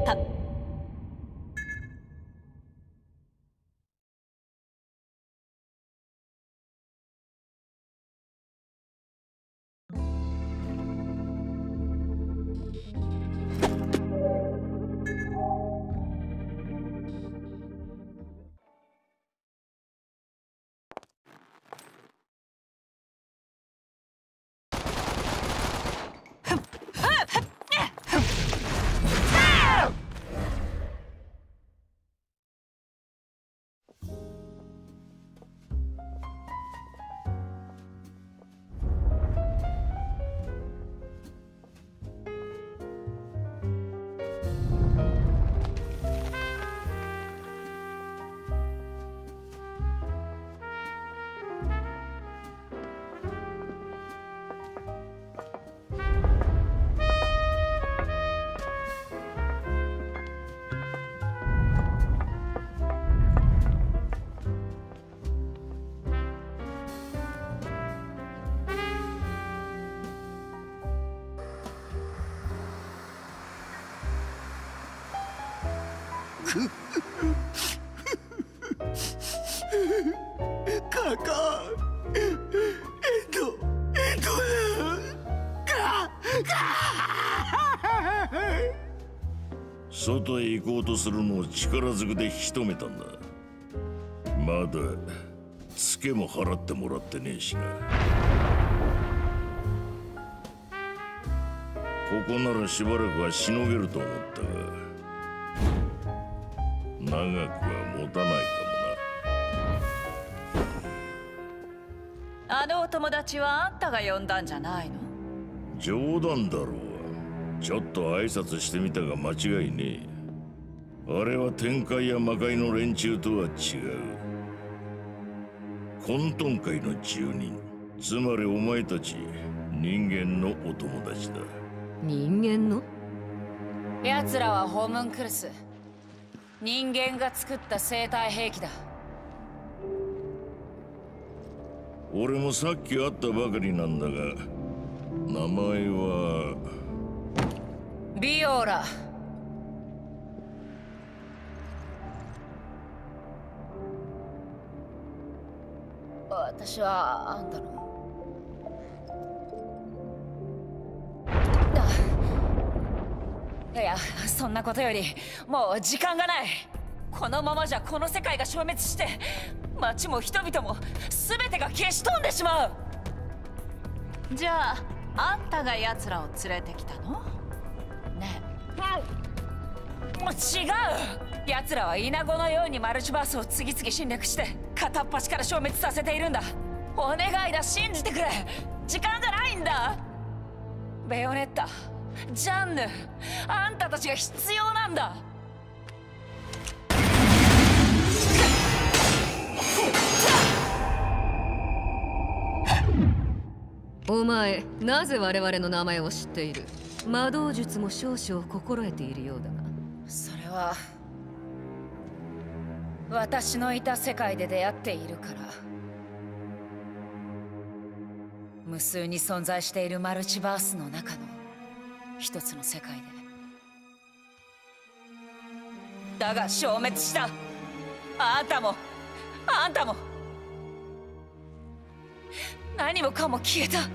はカカ外へ行こうとするのを力ずくで引き止めたんだ。まだツケも払ってもらってねえしな。ここならしばらくはしのげると思ったが長くは持たないかあのお友達はあんたが呼んだんじゃないの？ 冗談だろう。ちょっと挨拶してみたが間違いねえ。あれは天界や魔界の連中とは違う混沌界の住人、つまりお前たち人間のお友達だ。 人間の？ 奴らはホームンクルス、人間が作った生体兵器だ。 俺もさっき会ったばかりなんだが、名前はビオラ。私はあんたのいや、そんなことよりもう時間がない。このままじゃこの世界が消滅して町も人々も全てが消し飛んでしまう。 じゃああんたが奴らを連れてきたの？ ねえ、もう違う。奴らはイナゴのようにマルチバースを次々侵略して片っ端から消滅させているんだ。お願いだ、信じてくれ。時間がないんだ。ベヨネッタ、ジャンヌ、あんたたちが必要なんだ。 お前、なぜ我々の名前を知っている？魔導術も少々心得ているようだが。 それは私のいた世界で出会っているから。無数に存在しているマルチバースの中の一つの世界で。だが消滅した。あんたもあんたも何もかも消えた。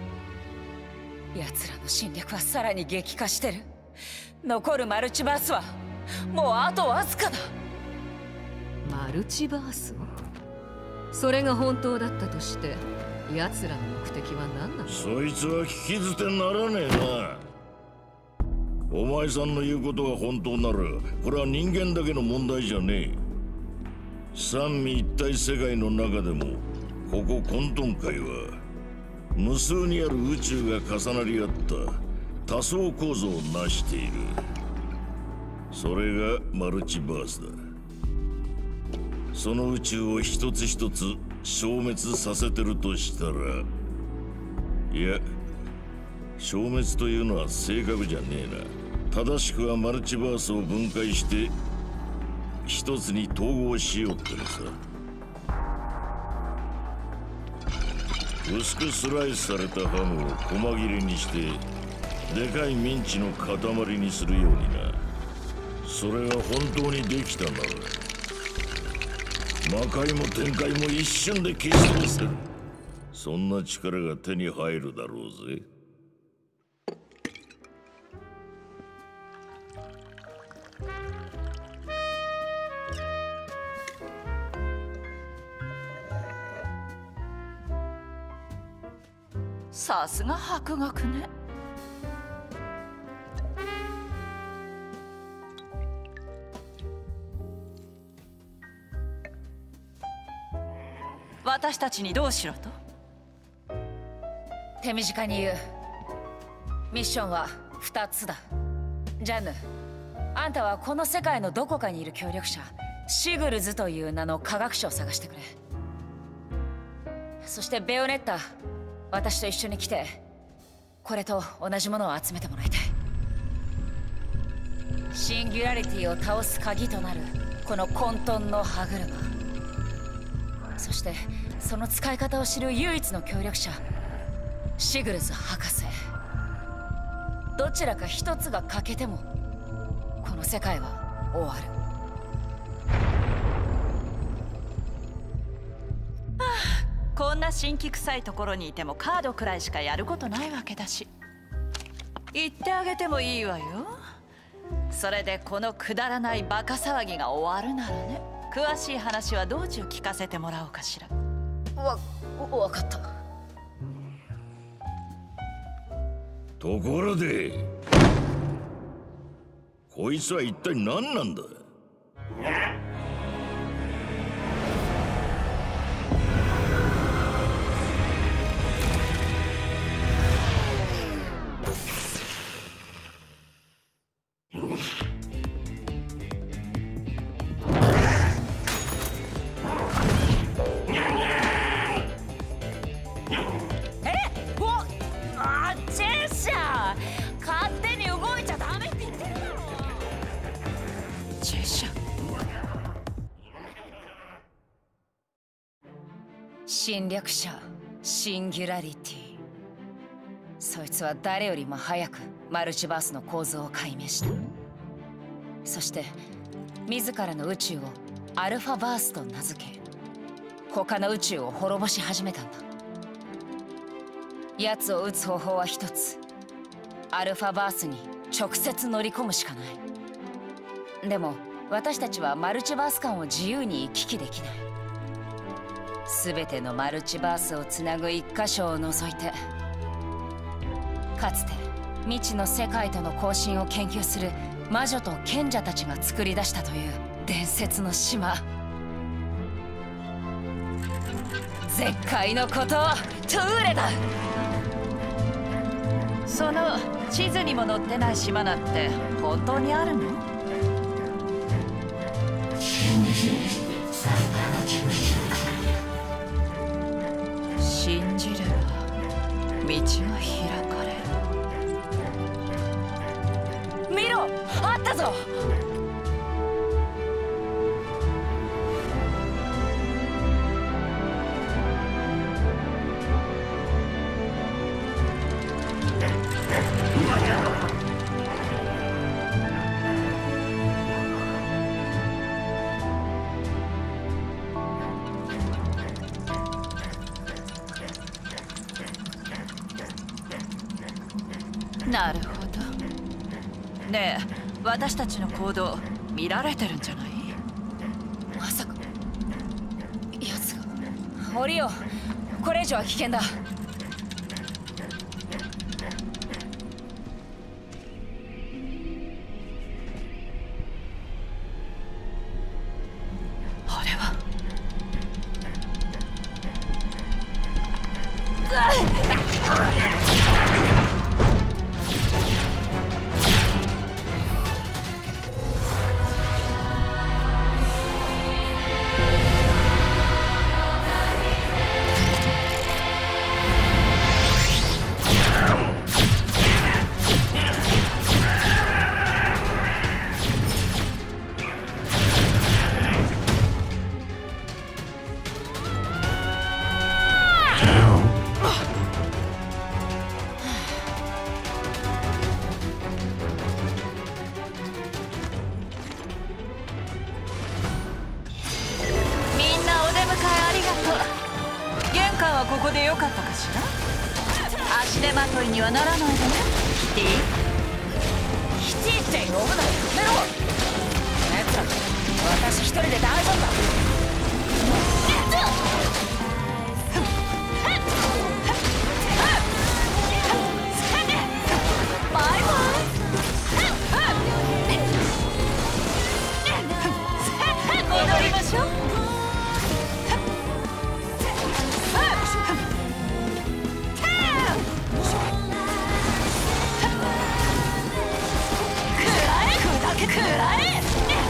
奴らの侵略はさらに激化してる。残るマルチバースはもうあとわずかだ。 マルチバース？それが本当だったとして奴らの目的は何なの？ そいつは聞き捨てならねえな。お前さんの言うことが本当ならこれは人間だけの問題じゃねえ。三位一体世界の中でもここ混沌界は無数にある宇宙が重なり合った多層構造を成している。それがマルチバースだ。その宇宙を一つ一つ消滅させてるとしたら、いや、消滅というのは正確じゃねえな。正しくはマルチバースを分解して一つに統合しようってのさ。薄くスライスされたハムを細切れにしてでかいミンチの塊にするようにな。 それが本当にできたなら魔界も天界も一瞬で消し飛ばせる。そんな力が手に入るだろうぜ。 さすが博学ね。私たちにどうしろと？ 手短に言う。ミッションは2つだ。ジャンヌ、あんたはこの世界のどこかにいる協力者シグルズという名の科学者を探してくれ。そしてベヨネッタ、私と一緒に来てこれと同じものを集めてもらいたい。シンギュラリティを倒す鍵となるこの混沌の歯車、そしてその使い方を知る唯一の協力者シグルズ博士。どちらか一つが欠けてもこの世界は終わる。 こんな新規臭いところにいてもカードくらいしかやることないわけだし、言ってあげてもいいわよ。それでこのくだらないバカ騒ぎが終わるならね。詳しい話は道中聞かせてもらおうかしら。 わかった。 ところでこいつは一体何なんだ？ 侵略者シンギュラリティ。そいつは誰よりも早くマルチバースの構造を解明した。そして自らの宇宙をアルファバースと名付け、他の宇宙を滅ぼし始めたんだ。奴を撃つ方法は一つ。アルファバースに直接乗り込むしかない。でも私たちはマルチバース間を自由に行き来できない。全てのマルチバースをつなぐ一箇所を除いて、かつて未知の世界との交信を研究する魔女と賢者たちが作り出したという伝説の島。絶海の孤島トゥーレだ。 その地図にも載ってない島なんて本当にあるの？信じれば道は開かれる。 見ろ、あったぞ。 なるほど。ねえ、私たちの行動見られてるんじゃない？ まさか奴が。降りよう、これ以上は危険だ。 あれはこでよかったかしら。足手まといにはならないわね、キティ。 キティって呼ぶのやめろ。やつら私一人で大丈夫だ。バイバイ。 踊りましょう。くらえ。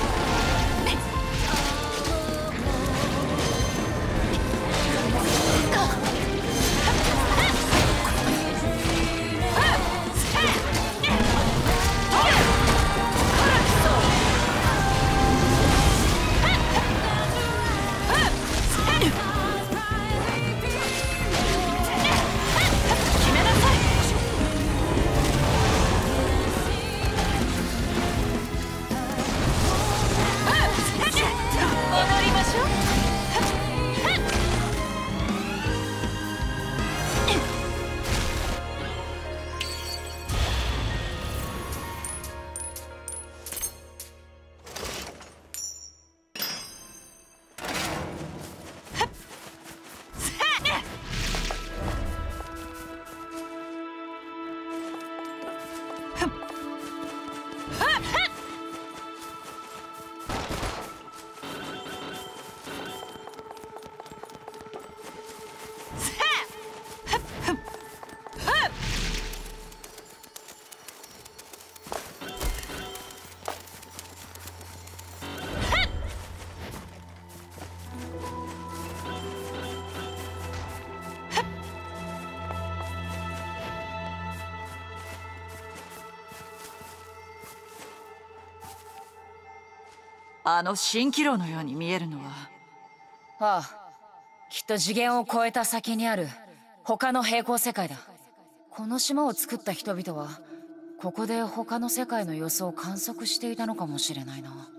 あの蜃気楼のように見えるのは。 ああ、きっと次元を超えた先にある他の平行世界だ。この島を作った人々はここで他の世界の様子を観測していたのかもしれないな。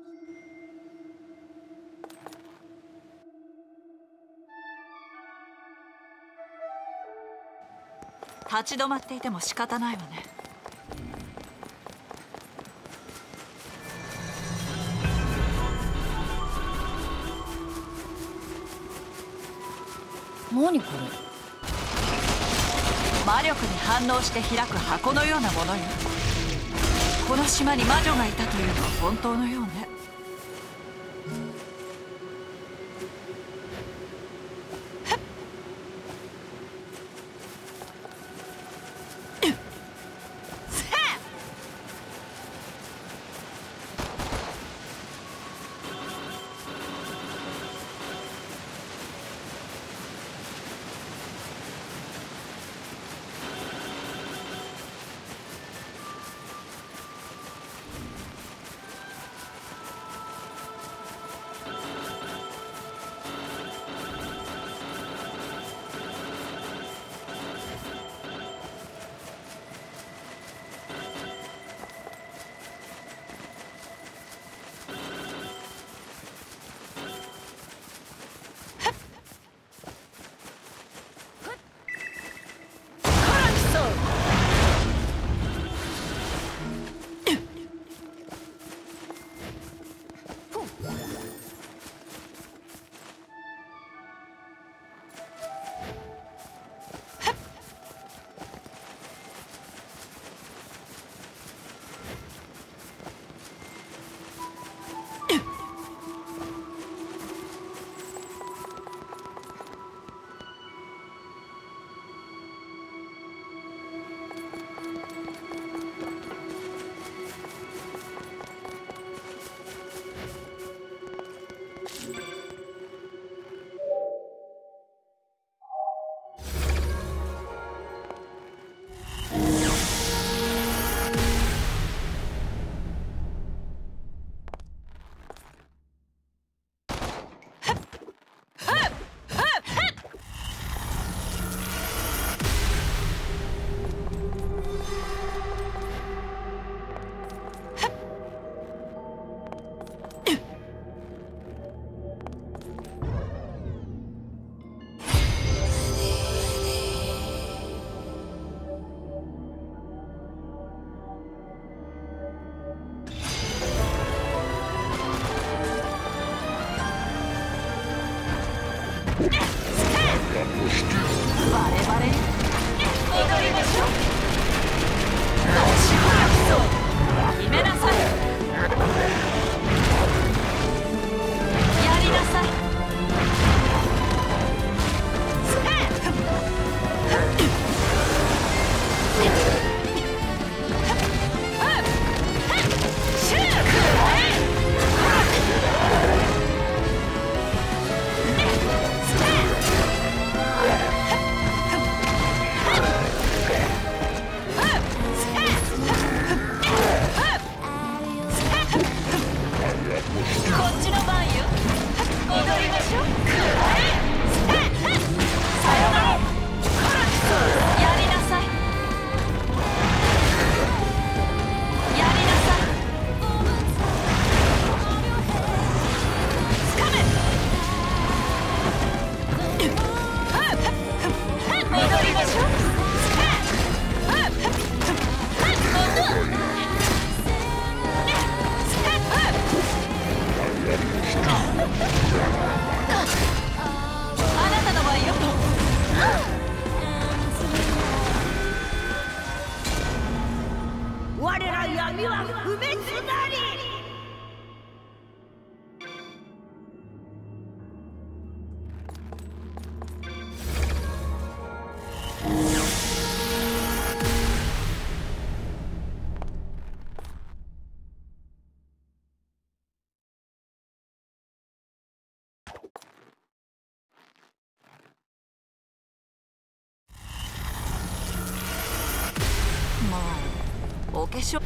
立ち止まっていても仕方ないわね。 何これ。 魔力に反応して開く箱のようなものよ。この島に魔女がいたというのは本当のようね。 我ら闇は不滅なり。 お化粧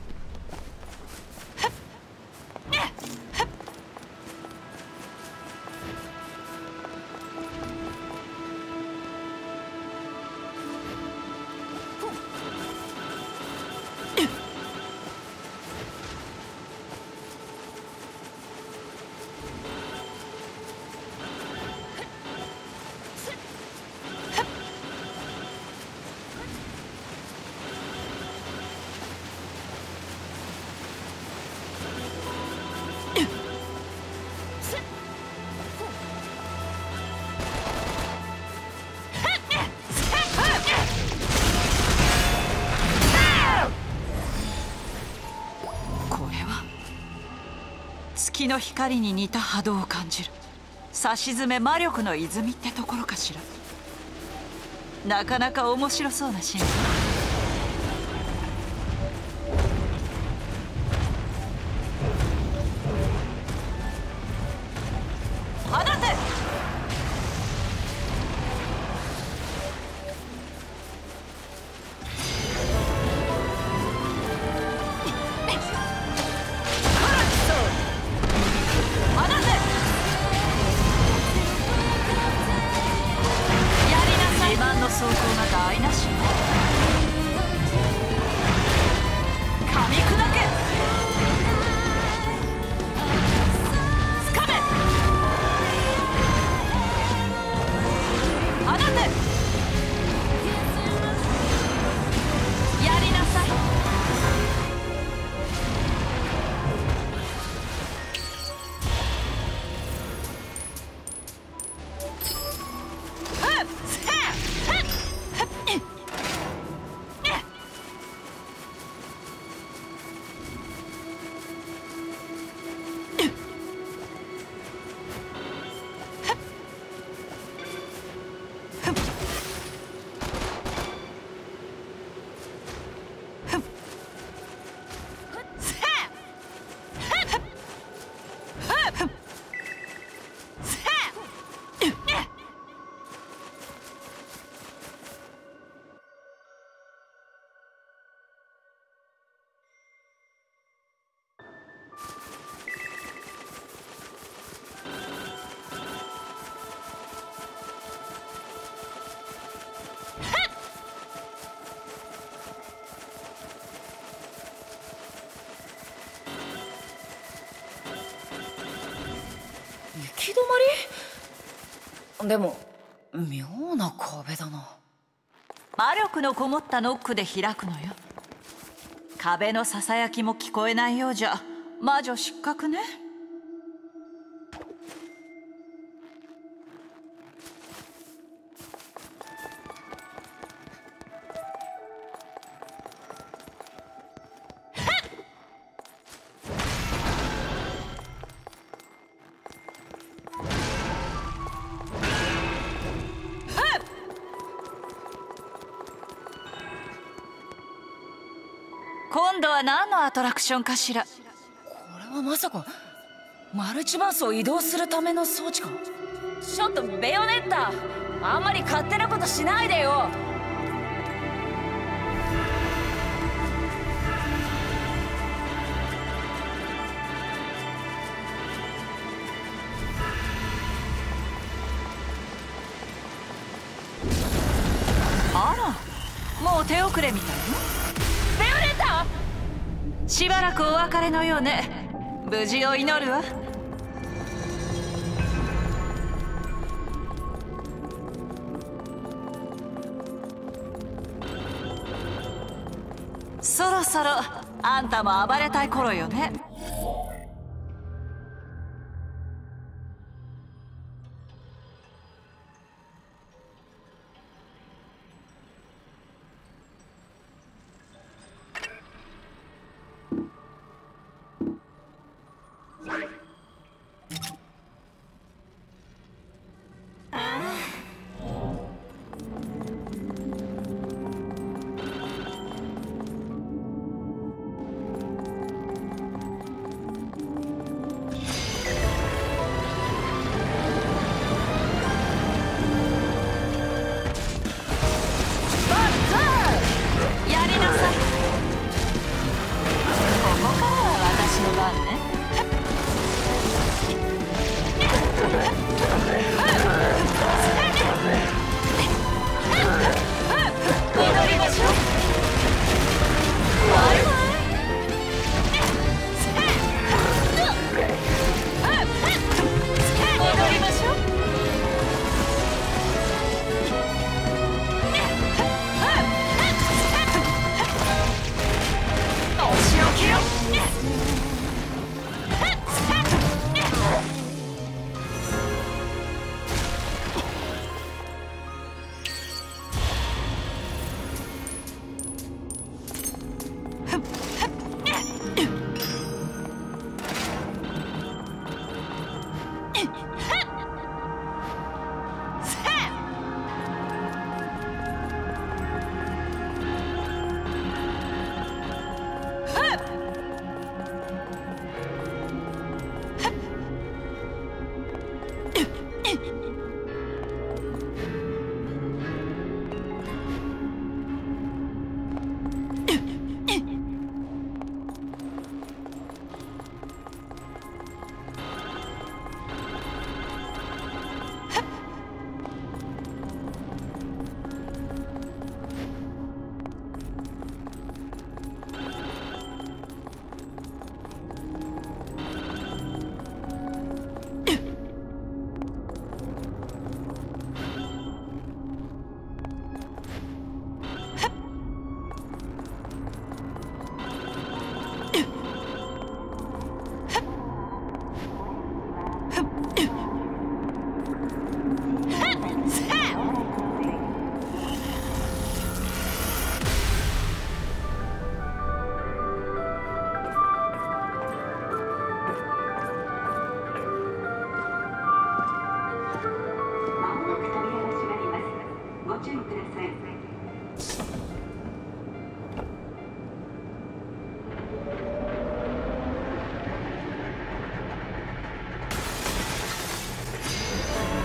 月の光に似た波動を感じる。さしずめ魔力の泉ってところかしら。なかなか面白そうなシーン。放て！走行が台無し。噛み砕け。つかめ。放て。やりなさい。 行き止まり？でも妙な壁だな。 魔力のこもったノックで開くのよ。壁のささやきも聞こえないようじゃ魔女失格ね。今度は何のアトラクションかしら。 これはまさかマルチバースを移動するための装置か？ちょっとベヨネッタ、あんまり勝手なことしないでよ。 あら、もう手遅れみたいよ。 ベヨネッタ！ しばらくお別れのようね。無事を祈るわ。そろそろあんたも暴れたい頃よね。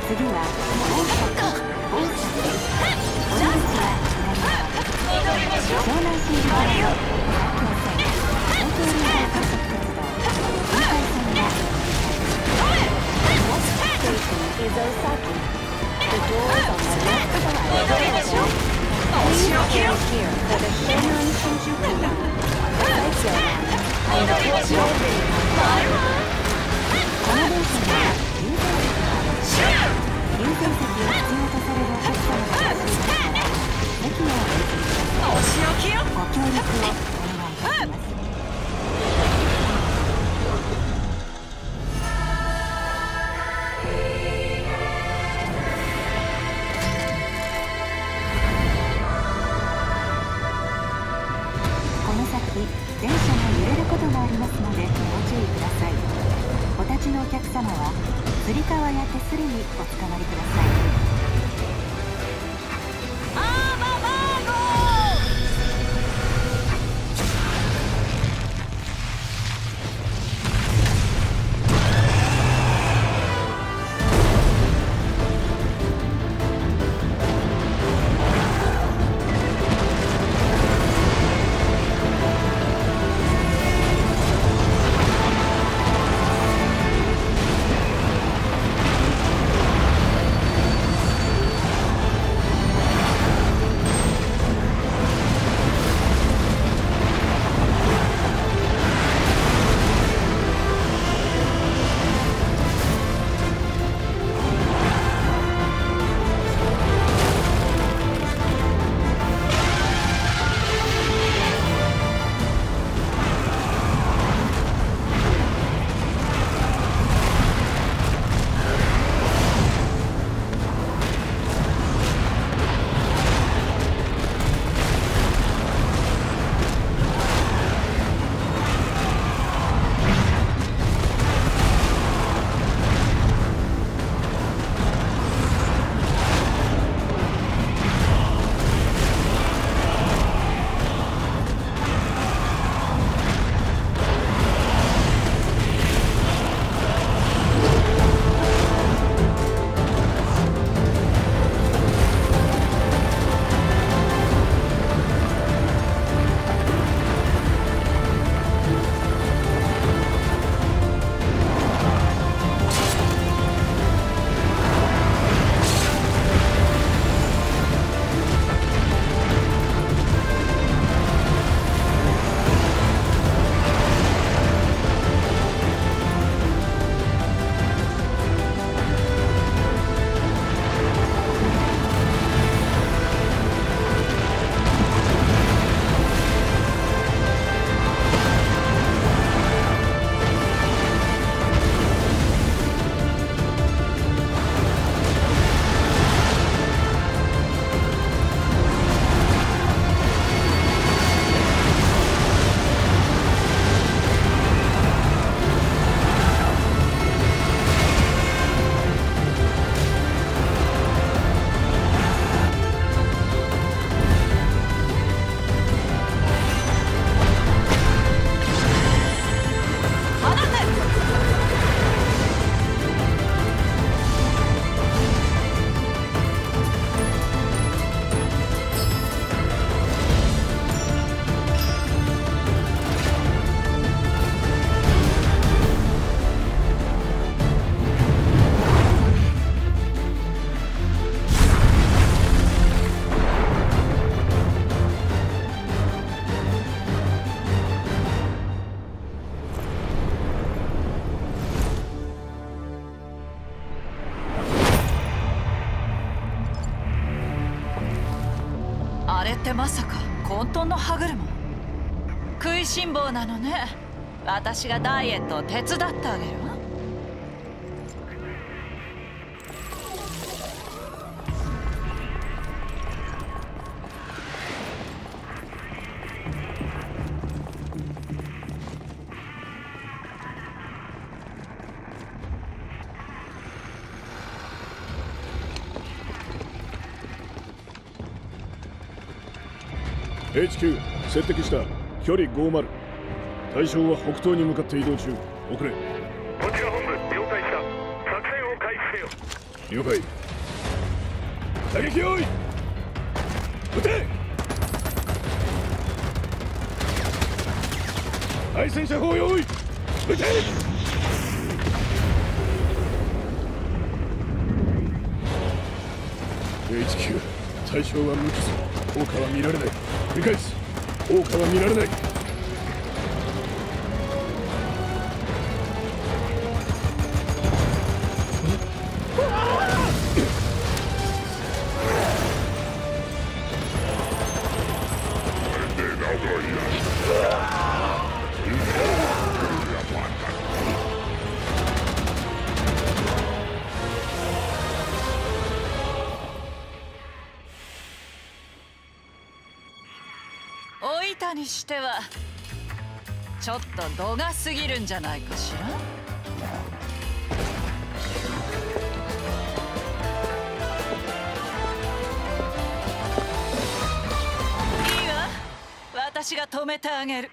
次は大阪戻りましょう。 湘南新宿線東京臨海高速鉄道向井線が is Osaki. The doors on the left side. 戻りましょう。お仕置きよ。 Here for the Shinran Shinjuku line. Saikyo line. 戻りましょう。バイバイ。 この電車では優先席を必要とされるお客様がいらっしゃいますから席をお譲りください。 お仕置きよ。 ご協力をお願いいたします。この先電車が揺れることがありますのでご注意ください。お立ちのお客様はつり革や手すりにおつかまりください。 あれってまさか混沌の歯車？食いしん坊なのね。私がダイエットを手伝ってあげるわ。 HQ 接敵した。距離50。対象は北東に向かって移動中。遅れ。 こちら本部了解した。作戦を開始せよ。 了解。打撃用意。撃て。対戦車砲用意。撃て。HQ、対象は無傷。効果は見られない。繰り返す。効果は見られない。 老いたにしてはちょっと度が過ぎるんじゃないかしら。いいわ、私が止めてあげる。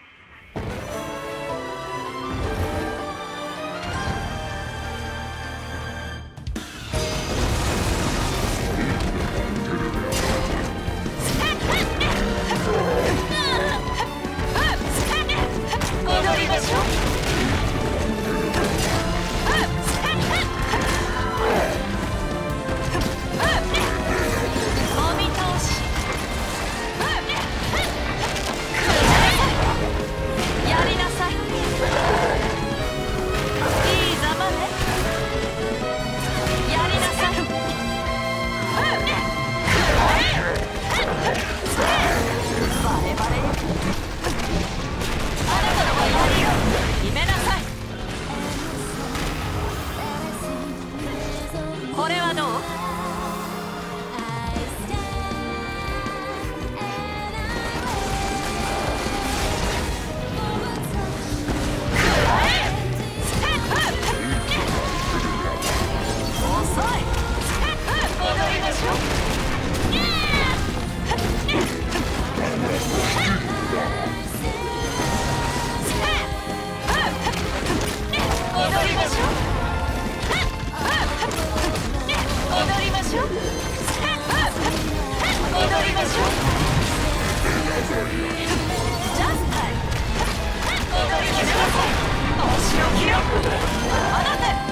踊りましょう。もみ倒し。やりなさい。いいざまね。やりなさい。バレバレよ。あなたのはやりよ。決めなさい。これはどう？遅い。踊りましょう。踊りましょう。踊りましょう。踊りましょう。ジャスタイム。踊りましょう。お仕置きよ。あなた。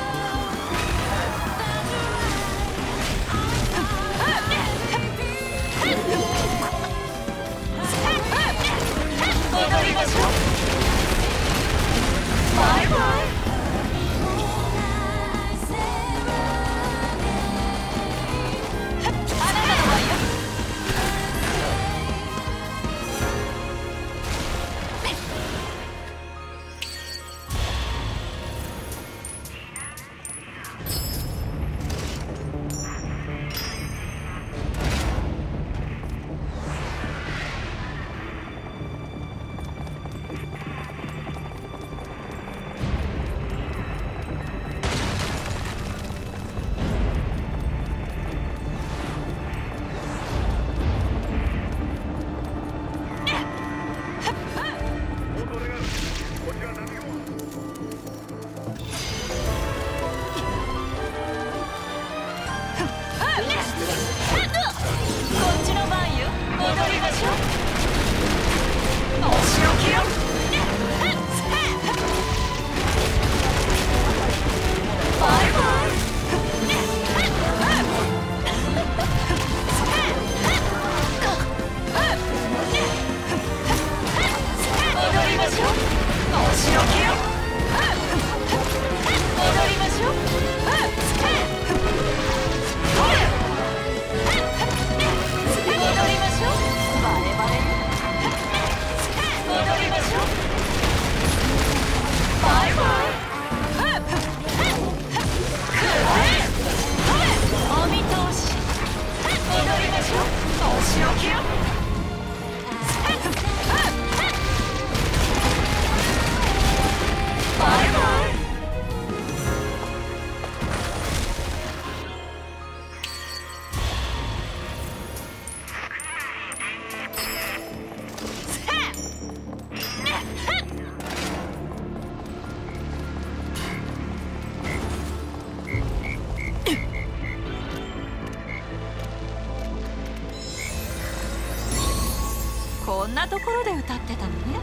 踊りましょう。バイバイ。 で歌ってたのね。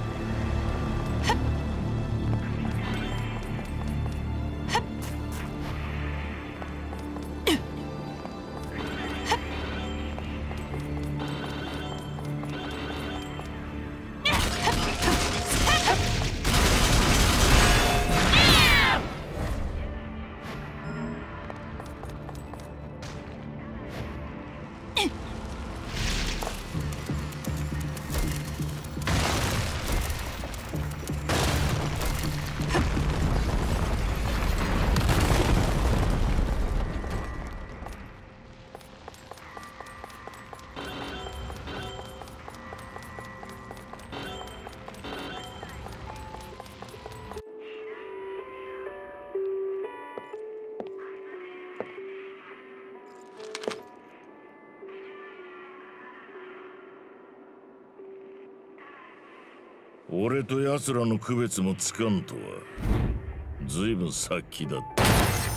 俺と奴らの区別もつかんとはずいぶん先だった。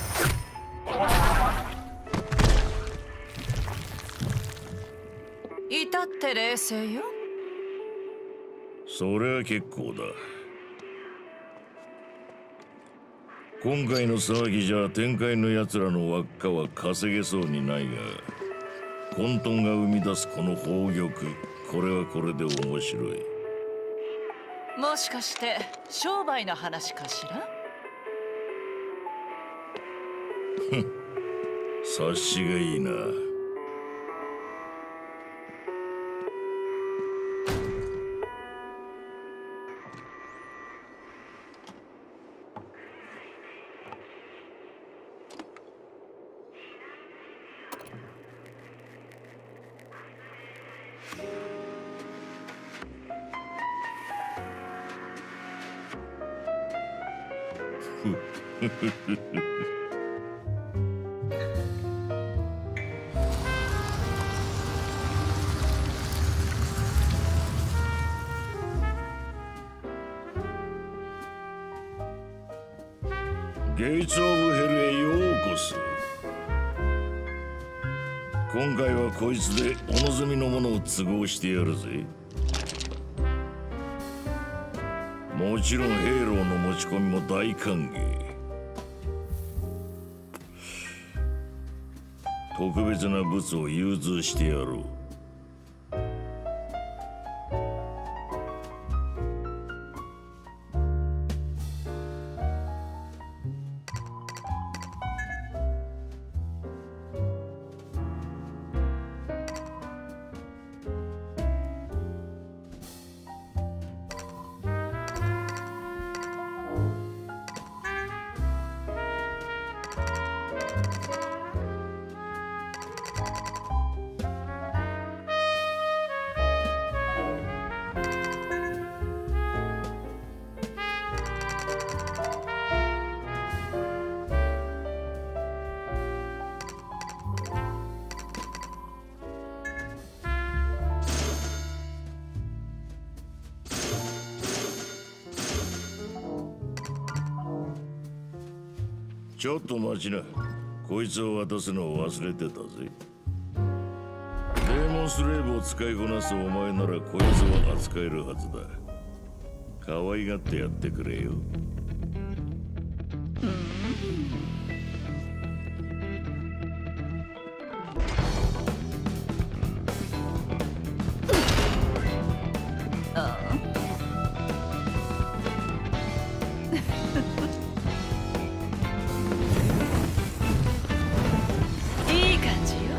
至って冷静よ。 それは結構だ。今回の騒ぎじゃ天界の奴らの輪っかは稼げそうにないが、混沌が生み出すこの宝玉、これはこれで面白い。 もしかして商売の話かしら？ 察しがいいな。ゲイツ・オブ・ヘルへようこそ。今回はこいつでお望みのものを都合してやるぜ。もちろんヘイローの持ち込みも大歓迎。特別な物を融通してやろう。ちょっと待ちな。こいつを渡すのを忘れてたぜ。デーモンスレーブを使いこなすお前ならこいつを扱えるはずだ。可愛がってやってくれよ。 いい感じよ。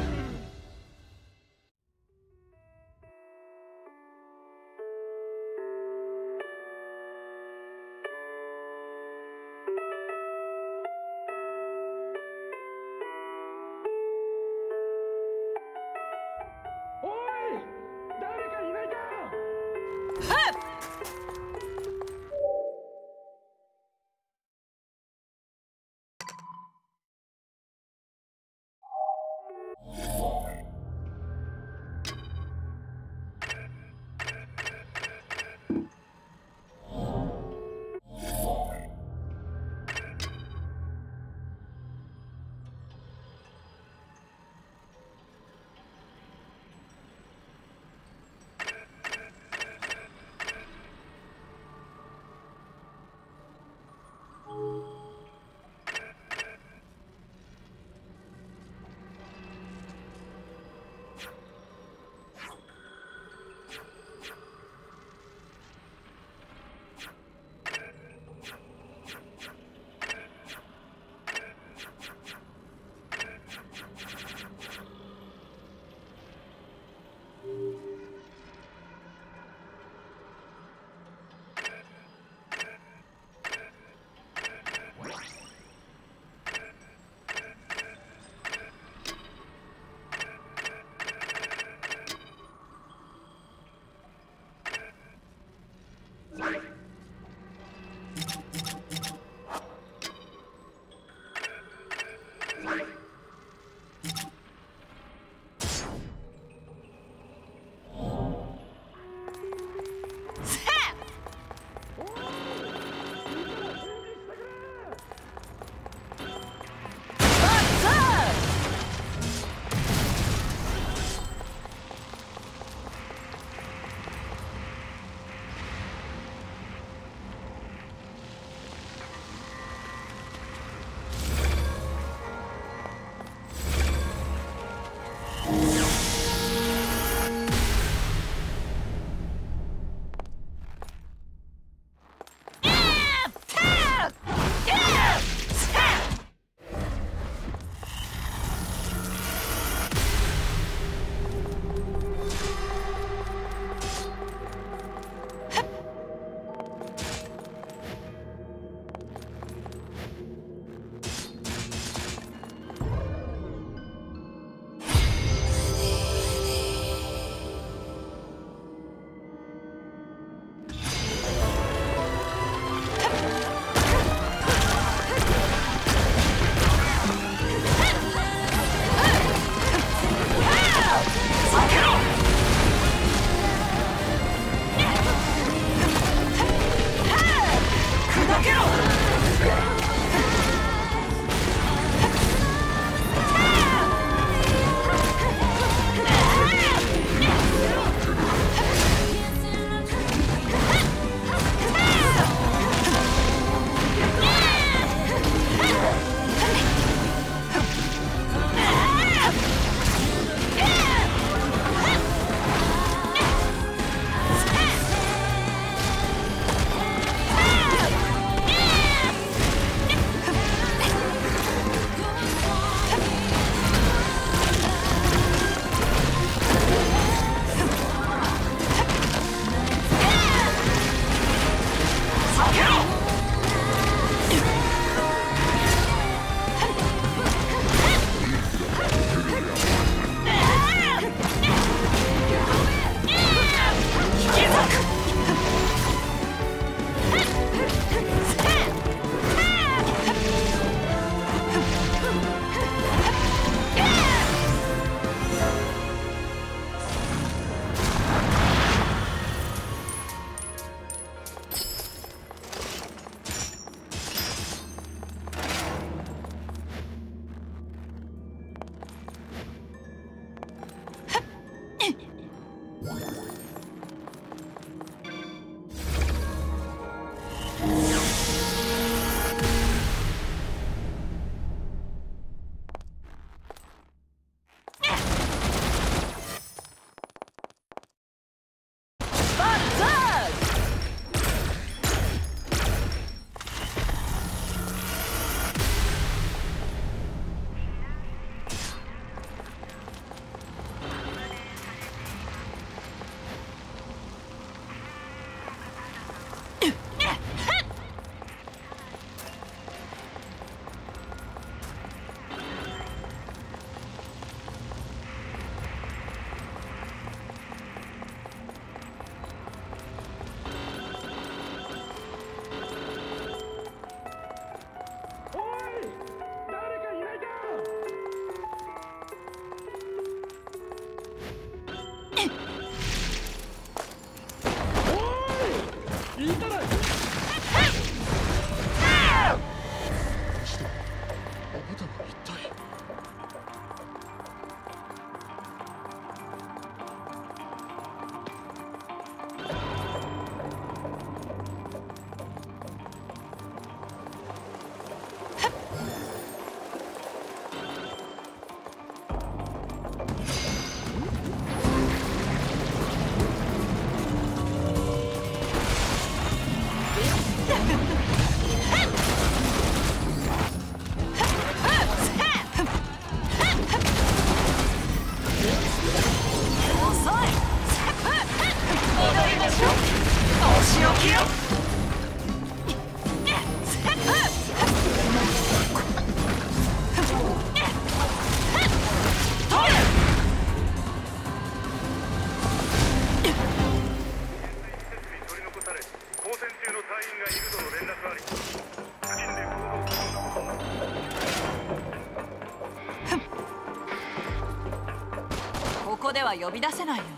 こでは呼び出せないよね。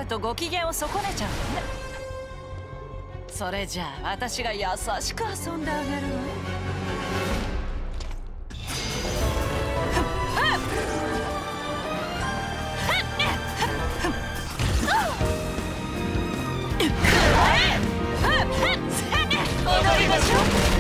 うとご機嫌を損ねちゃうのね。それじゃあ私が優しく遊んであげるわ。踊りましょう。